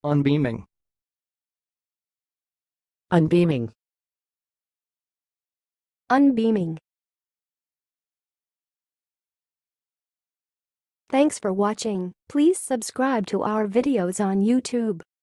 unbeaming, unbeaming, unbeaming. Thanks for watching. Please subscribe to our videos on YouTube.